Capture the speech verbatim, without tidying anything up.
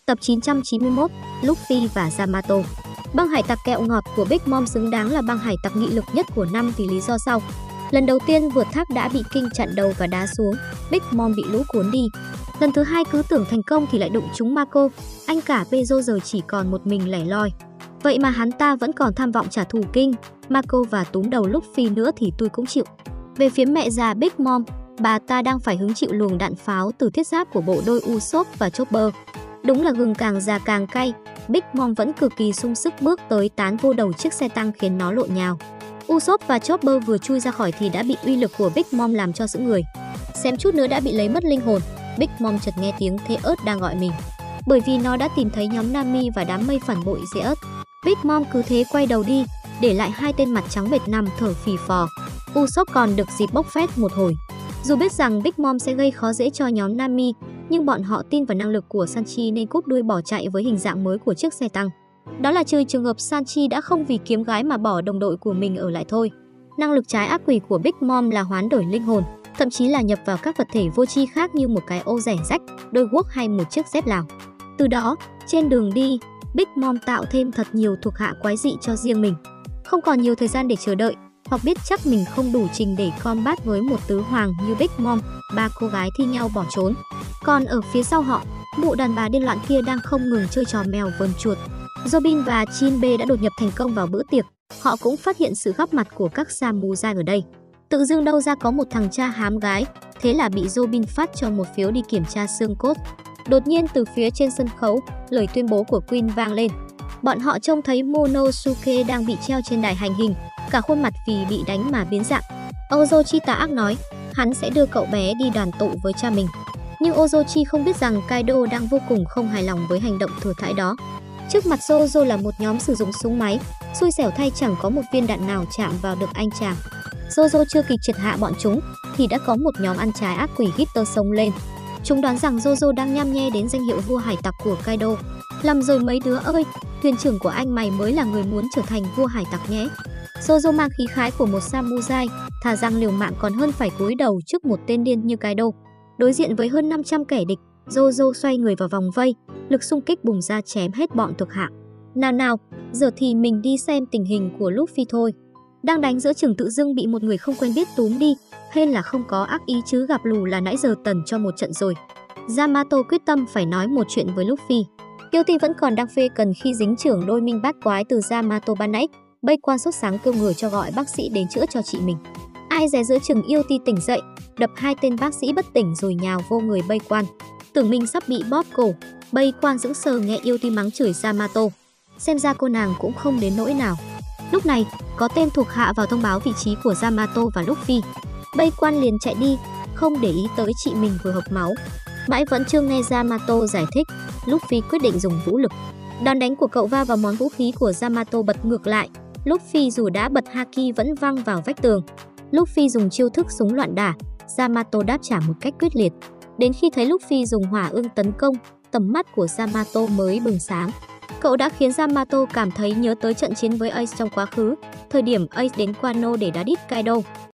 Tập chín trăm chín mươi mốt, Luffy và Yamato. Băng hải tặc kẹo ngọt của Big Mom xứng đáng là băng hải tặc nghị lực nhất của năm vì lý do sau. Lần đầu tiên vượt thác đã bị King chặn đầu và đá xuống, Big Mom bị lũ cuốn đi. Lần thứ hai cứ tưởng thành công thì lại đụng trúng Marco, anh cả Pezo giờ chỉ còn một mình lẻ loi. Vậy mà hắn ta vẫn còn tham vọng trả thù King, Marco và túm đầu Luffy nữa thì tôi cũng chịu. Về phía mẹ già Big Mom, bà ta đang phải hứng chịu luồng đạn pháo từ thiết giáp của bộ đôi Usopp và Chopper. Đúng là gừng càng già càng cay, Big Mom vẫn cực kỳ sung sức bước tới tán vô đầu chiếc xe tăng khiến nó lộn nhào. Usopp và Chopper vừa chui ra khỏi thì đã bị uy lực của Big Mom làm cho sững người. Xém chút nữa đã bị lấy mất linh hồn, Big Mom chợt nghe tiếng Zeus đang gọi mình. Bởi vì nó đã tìm thấy nhóm Nami và đám mây phản bội Zeus. Big Mom cứ thế quay đầu đi, để lại hai tên mặt trắng bệch nằm thở phì phò. Usopp còn được dịp bốc phét một hồi. Dù biết rằng Big Mom sẽ gây khó dễ cho nhóm Nami, nhưng bọn họ tin vào năng lực của Sanji nên cúp đuôi bỏ chạy với hình dạng mới của chiếc xe tăng. Đó là trừ trường hợp Sanji đã không vì kiếm gái mà bỏ đồng đội của mình ở lại thôi. Năng lực trái ác quỷ của Big Mom là hoán đổi linh hồn, thậm chí là nhập vào các vật thể vô tri khác như một cái ô rẻ rách, đôi guốc hay một chiếc dép Lào. Từ đó, trên đường đi, Big Mom tạo thêm thật nhiều thuộc hạ quái dị cho riêng mình. Không còn nhiều thời gian để chờ đợi, hoặc biết chắc mình không đủ trình để combat với một tứ hoàng như Big Mom, ba cô gái thi nhau bỏ trốn. Còn ở phía sau họ, bộ đàn bà điên loạn kia đang không ngừng chơi trò mèo vờn chuột. Robin và Jinbe đã đột nhập thành công vào bữa tiệc. Họ cũng phát hiện sự góp mặt của các samurai ở đây. Tự dưng đâu ra có một thằng cha hám gái, thế là bị Robin phát cho một phiếu đi kiểm tra xương cốt. Đột nhiên từ phía trên sân khấu, lời tuyên bố của Queen vang lên. Bọn họ trông thấy Monosuke đang bị treo trên đài hành hình, cả khuôn mặt vì bị đánh mà biến dạng. Orochi tà ác nói, hắn sẽ đưa cậu bé đi đoàn tụ với cha mình. Nhưng Orochi không biết rằng Kaido đang vô cùng không hài lòng với hành động thừa thãi đó. Trước mặt Jojo là một nhóm sử dụng súng máy, xui xẻo thay chẳng có một viên đạn nào chạm vào được anh chàng. Jojo chưa kịp triệt hạ bọn chúng thì đã có một nhóm ăn trái ác quỷ Hitter xông lên. Chúng đoán rằng Jojo đang nhăm nhe đến danh hiệu vua hải tặc của Kaido. Lầm rồi mấy đứa ơi, thuyền trưởng của anh mày mới là người muốn trở thành vua hải tặc nhé. Jojo mang khí khái của một samurai, thà rằng liều mạng còn hơn phải cúi đầu trước một tên điên như Kaido. Đối diện với hơn năm trăm kẻ địch, Jojo xoay người vào vòng vây, lực xung kích bùng ra chém hết bọn thuộc hạ. Nào nào, giờ thì mình đi xem tình hình của Luffy thôi. Đang đánh giữa chừng tự dưng bị một người không quen biết túm đi, hay là không có ác ý chứ gặp lù là nãy giờ tần cho một trận rồi. Yamato quyết tâm phải nói một chuyện với Luffy. Guilty vẫn còn đang phê cần khi dính trưởng đôi minh bát quái từ Yamato ban nãy. Bây quan sốt sáng kêu người cho gọi bác sĩ đến chữa cho chị mình. Ai dè giữa chừng yêu ti tỉnh dậy, đập hai tên bác sĩ bất tỉnh rồi nhào vô người Bây quan. Tưởng mình sắp bị bóp cổ, Bây quan dững sờ nghe yêu ti mắng chửi Yamato. Xem ra cô nàng cũng không đến nỗi nào. Lúc này, có tên thuộc hạ vào thông báo vị trí của Yamato và Luffy. Bây quan liền chạy đi, không để ý tới chị mình vừa hộc máu. Mãi vẫn chưa nghe Yamato giải thích, Luffy quyết định dùng vũ lực. Đòn đánh của cậu va vào món vũ khí của Yamato bật ngược lại. Luffy dù đã bật haki vẫn văng vào vách tường. Luffy dùng chiêu thức súng loạn đả, Yamato đáp trả một cách quyết liệt. Đến khi thấy Luffy dùng hỏa ương tấn công, tầm mắt của Yamato mới bừng sáng. Cậu đã khiến Yamato cảm thấy nhớ tới trận chiến với Ace trong quá khứ, thời điểm Ace đến Wano để đá đít Kaido.